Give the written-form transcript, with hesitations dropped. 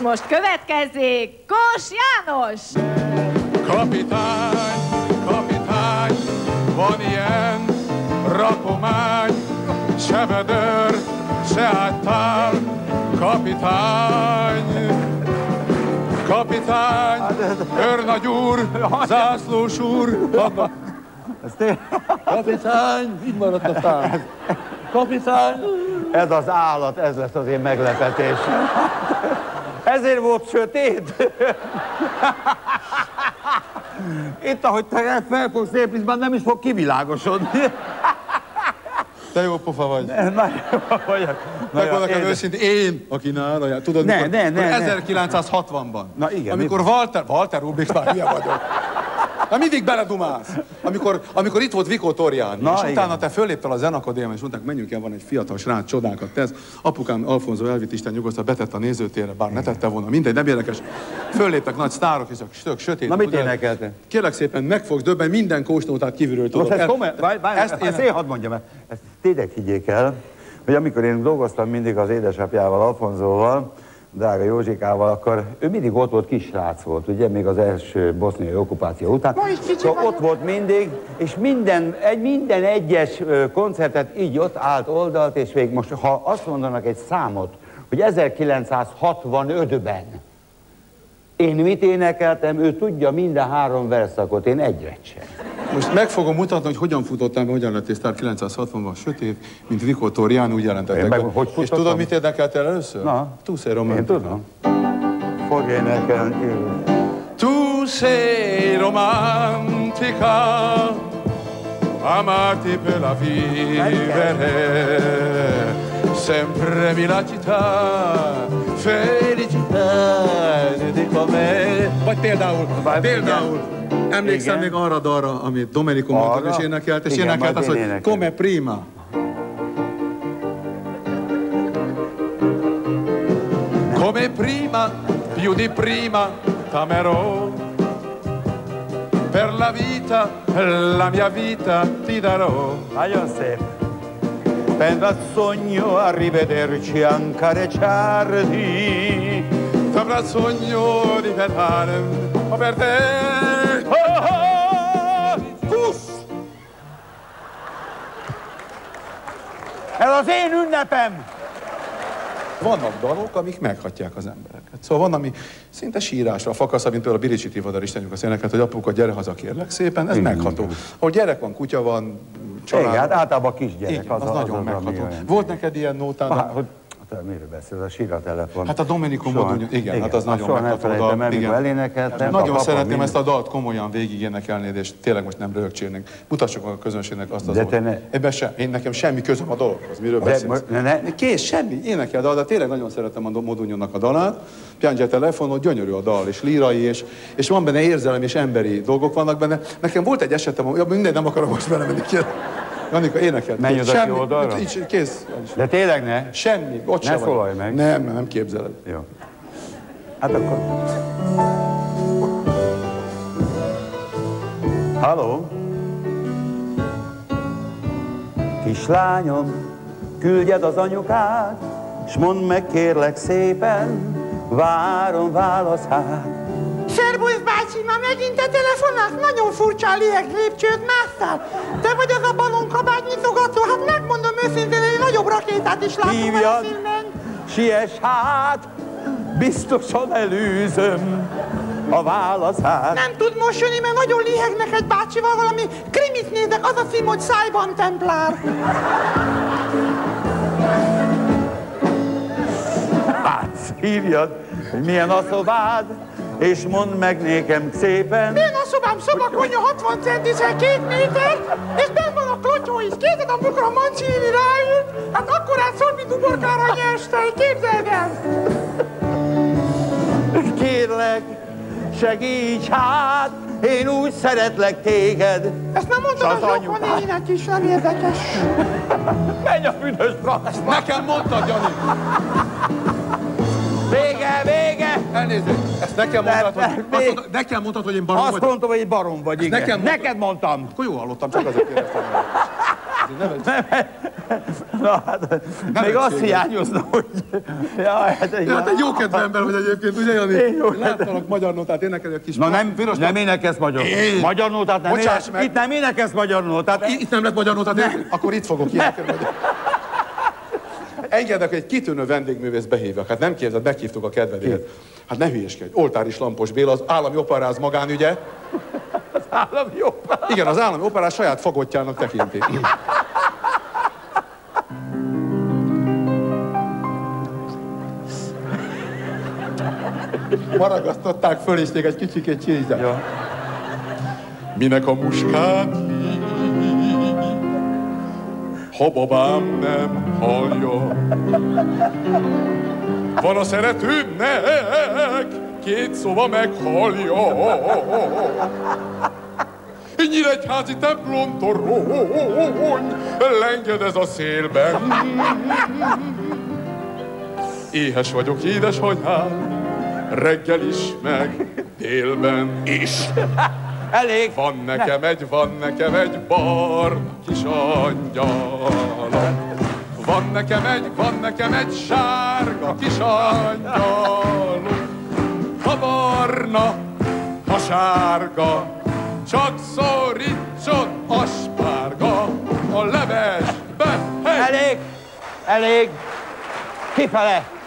most következzék Kós János! Kapitány, kapitány, van ilyen rakomány, se vedőr, se áttál, kapitány. Kapitány, őrnagy úr, zászlós úr, kapitány, így maradt a szám. Kapitány. Ez az állat, ez lesz az én meglepetésem. Ezért volt sötét. Itt, ahogy te fel fogsz lépni, már nem is fog kivilágosodni. Te jó pofa vagy. Nagyon jó vagyok. Megmondok el őszintén, én, aki nála, tudod, ne, 1960-ban. Na igen. Amikor Walter Rubik, már hülye vagyok. Na mindig beledumálsz. Amikor itt volt Vikó Torján, és utána te fölléptel a Zenakadémián, és mondták, menjünk el, van egy fiatal srác, csodákat tesz. Apukám Alfonso elvitt, Isten nyugodtan, betett a nézőtérre, bár ne tette volna, mindegy, nem érdekes. Fölléptek nagy sztárok, és tök sötét. Na mit énekelte? Kérlek szépen, meg fogsz döbbenni, minden kósnótát kívülről tudok. Ezt én hadd mondjam el. Ezt tényleg higgyék el, hogy amikor én dolgoztam mindig az édesapjával, Alfonzóval, drága Józsikával, akkor ő mindig ott volt, kisrác volt, ugye, még az első boszniai okkupáció után. Szóval ott volt mindig, és minden egyes koncertet így ott állt oldalt, és végig most, ha azt mondanak egy számot, hogy 1965-ben én mit énekeltem, ő tudja minden 3 verszakot, én egyet sem. Most meg fogom mutatni, hogy hogyan futottam be, hogyan lettél sztár 960-ban sötét, mint Vikó Torján, úgy jelentettek. És tudod, mit érdekeltél először? Na, Tu sei romantica. Én tudom. Fog énekelni. Tu sei romantica, amati per la vivere, sempre mi la città, felicità di come. Vagy például. Emlékszem még arra a dalra, amit Domenico Monti is énekelt, és énekelt azt, hogy Come prima. Come prima, più di prima, t'amerò. Per la vita, la mia vita ti darò. Nagyon szép. Penso al sogno a rivederci anche tardi. Sembra il sogno di pensare per te. Ez az én ünnepem! Vannak dalok, amik meghatják az embereket. Szóval van, ami szinte sírásra fakasz, mint például a Biricsi Tivadar Istenjük azt énekelt, hogy apuka, gyere haza, kérlek szépen, ez megható. Ahol gyerek van, kutya van, család. Igen, hát általában kisgyerek. Igen, az nagyon megható. Volt neked ilyen nótád? Miről beszél? A síratelefon. Hát a Domenico Modugno, igen, hát az nagyon megható dal. Mikor elénekeltem. Nagyon szeretném ezt a dalt komolyan végig énekelni, és tényleg most nem röhögcsélnénk. Mutassuk a közönségnek azt az ebben én nekem semmi közöm a dologhoz, miről beszélsz. Kész, semmi, énekel dal, de tényleg nagyon szeretem a Modugnónak a dalát. Piange telefonot, gyönyörű a dal, és lírai, és van benne érzelem és emberi dolgok vannak benne. Nekem volt egy esetem, mindegy, nem akarom most belemenni ki. Janika, énekelt. Menj oda ki oldalra? Kész. De tényleg ne? Semmi, ott sem ne szólalj meg. Nem képzeled. Jó. Hát akkor... Halló? Kislányom, küldjed az anyukát, s mondd meg kérlek szépen, várom válaszát. Szerbusz bácsi, ma megint te telefonálsz? Nagyon furcsa a lieg lépcsőt másztál. Te vagy az a balonkabát nyitogató? Hát megmondom őszintén, egy nagyobb rakétát is látom a filmen. Siess hát, biztosan elűzöm a válaszát. Nem tud most jönni, mert nagyon lihegnek egy bácsival, valami krimit nézek, az a cím, hogy Szájban templár. Hát hívjad, hogy milyen a szobád, és mondd meg nékem szépen. Milyen a szobám? Szobakonya 60 centiszer 2 méter, és benn van a klotyó is. Képzeld, amikor a Mancini ráült, hát akkorát szól, mint uborkára a nyerstej. Képzeld el! Kérlek, segíts hát, én úgy szeretlek téged. Ezt nem mondtad az Jokvanéinek is, nem érdekes. Menj a büdös franc! Ezt nekem mondtad, Jani! Vége! Elnézést! Ezt nekem mondtad, hogy én barom azt vagy? Azt mondtam, hogy egy barom vagy, igen. Neked mondtam. Akkor jó hallottam, csak azért kérdeztem. Na, hát, még azt hiányozna, hogy... Jaj, hát egy jó kedvű ember vagy egyébként, ugye, Jani? Láttalak magyar nótát énekelni a kis... Na nem énekelsz magyar. Magyar nótát nem énekelsz. Itt nem énekelsz magyar nótát. Itt nem lett magyar nótát, akkor itt fogok énekelni. Engedek, egy kitűnő vendégművész behívjak. Hát nem képzeld, meghívtuk a kedvedért. Hát ne hülyéskedj. Oltáris Lampos Béla, az állami operáz magánügye. Az állami operáz? Igen, az állami operáz saját fagottjának tekinti. Maragasztották föl, és még egy kicsikét csízsák. Ja. Minek a muskát, ha babám nem hallja. Van a szeretőmnek két szóba meghallja. Nyíregyházi templom torony lenged ez a szélben. Éhes vagyok, édesanyám, reggel is, meg délben is. Elég! Van nekem egy barna kis angyalom. Van nekem egy sárga kis angyalom. Ha barna, ha sárga, csak szorítson a spárga a levesbe. Hey! Elég! Elég! Kifele!